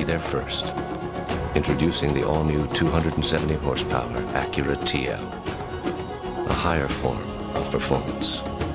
there first. Introducing the all-new 270 horsepower Acura TL. A higher form of performance.